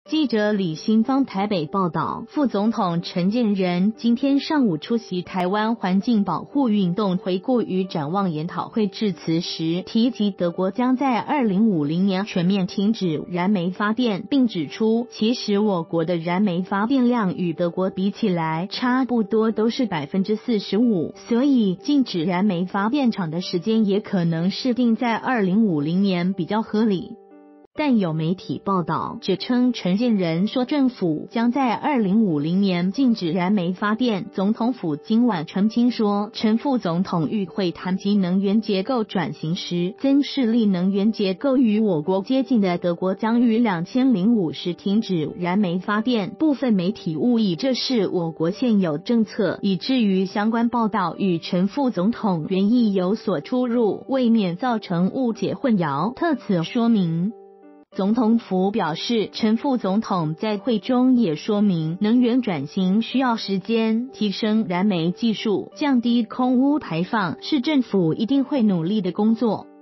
记者李新芳台北报道，副总统陈建仁今天上午出席台湾环境保护运动回顾与展望研讨会致辞时，提及德国将在2050年全面停止燃煤发电，并指出，其实我国的燃煤发电量与德国比起来差不多，都是45%，所以禁止燃煤发电厂的时间也可能是定在2050年比较合理。但有媒体报道指称，陈建仁说政府将在2050年禁止燃煤发电。总统府今晚澄清说，陈副总统与会谈及能源结构转型时，增势力能源结构与我国接近的德国将于2050停止燃煤发电。部分媒体误以这是我国现有政策，以至于相关报道与陈副总统原意有所出入，未免造成误解混淆，特此说明。总统府表示，陈副总统在会中也说明，能源转型需要时间，提升燃煤技术，降低空污排放，是政府一定会努力的工作。